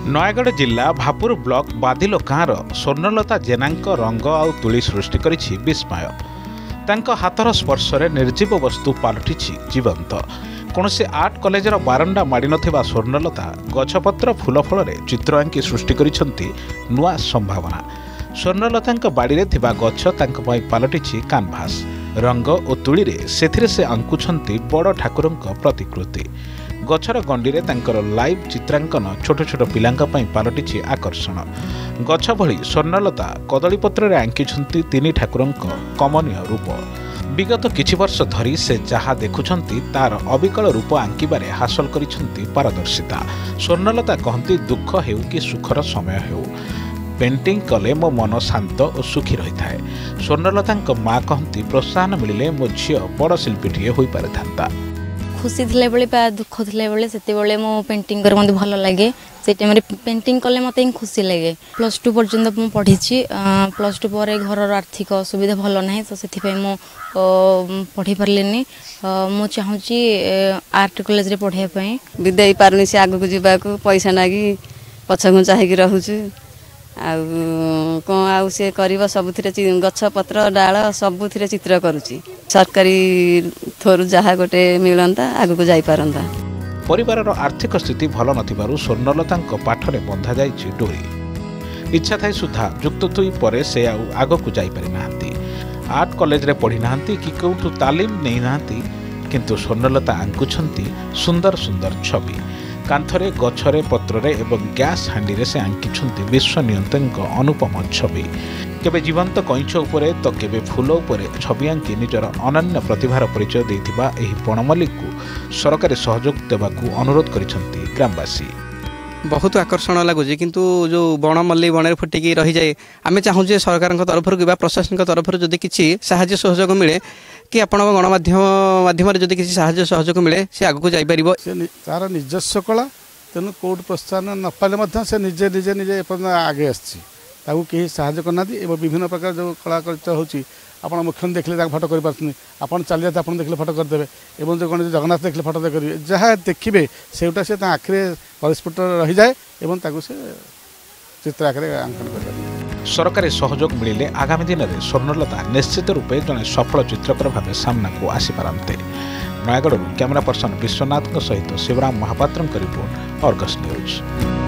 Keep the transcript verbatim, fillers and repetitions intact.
नयगढ़ जिला भापुर ब्लॉक बादिलो गाँवर स्वर्णलता जेनांक रंग आउ तुली सृष्टि करिछि विस्मय। तांको हाथर स्पर्शरे निर्जीव वस्तु पालटिछि जीवंत। कौनसी आर्ट कॉलेजर बारंडा माड़ी नथिबा स्वर्णलता गछपत्र फूलफल चित्र आंकी सृष्टि करिछन्ति नुआ संभावना। स्वर्णलता बाड़ी थिबा गछ तांको पई पालटिछि कानभास। रंग और तुली रे सेथिरे से आंकुछन्ति बड़ ठाकुरंक प्रतिकृति। गछर गंडी रे तांकर लाइव चित्रांकन छोट छोट पिलांक पई पालटिछि आकर्षण। गछ भली स्वर्णलता कदलीपत्र रे आंकिछन्ति तिनी ठाकुरंक कमनीय रूप। विगत किछि वर्ष धरी से जहा देखुछन्ति तार अविकल रूप आंकिबारे हासिल करिछन्ति पारदर्शिता। स्वर्णलता कहन्ति दुख हेउ कि सुखर समय हेउ, पेंटिंग कले मो मन शांत और सुखी रही थाए। स्वर्णलता माँ कहती प्रोत्साहन मिले मो झी बड़ शिल्पीटे हो पारे था। खुशी थिले बेले दुख थिले बेले सेते बेले मो पेंटिंग कर मते भल लागे। से टाइम रे पेंटिंग कले मते खुशी लागे। प्लस टू पर्यंत मो पढ़ी। प्लस टू पर घर आर्थिक सुविधा भल ना तो से मो पढ़ी पार्लिनी। मो चाहूँगी आर्ट कॉलेज रे पढ़ाई पई भी दे पारुनी से आगु जीवा को पैसा नागी पछघुंचा हेकि रहूछु। आउ कौन आउ से कर सबुथिरे गछ पत्र डाल सबुथिरे चित्र करुची। सरकारी थोरु जहाँ गोटे मिलता आगु को जाई पारंता। परिवार आर्थिक स्थिति भल नथिबारु स्वर्णलता पाठरे बंधा जाइछि डोरी। इच्छा थाई सुधा जुक्त दुई पर से आउ आगकु जाई पारि नाहंती। आर्ट कॉलेज रे पढ़ी नाहंती कि कोठु तालीम नै नाहंती, किंतु स्वर्णलता आंकुछन्ती सुंदर सुंदर छवि। कांथरे गछरे पत्ररे एवं गैस हांडी से आंकिछन्ति विश्व नियंत्रक अनुपम छवि। केबे जीवंत कईंछ उपरे तो केबे फूल उपरे छवि आंकी निजर अनन्य प्रतिभार परिचय देथिबा एही बणमल्लिक को सरकारी सहयोग देबाकू अनुरोध करिसन्ति ग्रामवासी। बहुत आकर्षण लगुच किंतु जो बणमल्ली बण फुटिकी रही जाए आम चाहूँ सरकार तरफ प्रशासन तरफ जदि किसी साहाय्य सहयोग मिले कि आपण गणमाध्यम माध्यम जदि किसी साहाय्य सहयोग मिले से आगू जापर तार निजस्व कला तेणु कौट प्रोत्साहन न पाले से निजे निजे निजे आगे आसू कहीं साहाय्य करना। विभिन्न प्रकार जो कलाकृत होची आप मुख्य देखले फटो कर आप चल जाते आप देखले फटो करदे और जो कौन जगन्नाथ देखले फटो करेंगे जहाँ देखिए सेटा से आखिरे परिस्फुट रही जाए और से चित्र आखिरे आंकन कर। सरकारी सहयोग मिले आगामी दिन में स्वर्णलता निश्चित रूपे जड़े सफल चित्रकर भाव सामना को आसीपारते। नयगढ़ कैमेरा पर्सन विश्वनाथ सहित शिवराम महापात्र रिपोर्ट अर्गस न्यूज।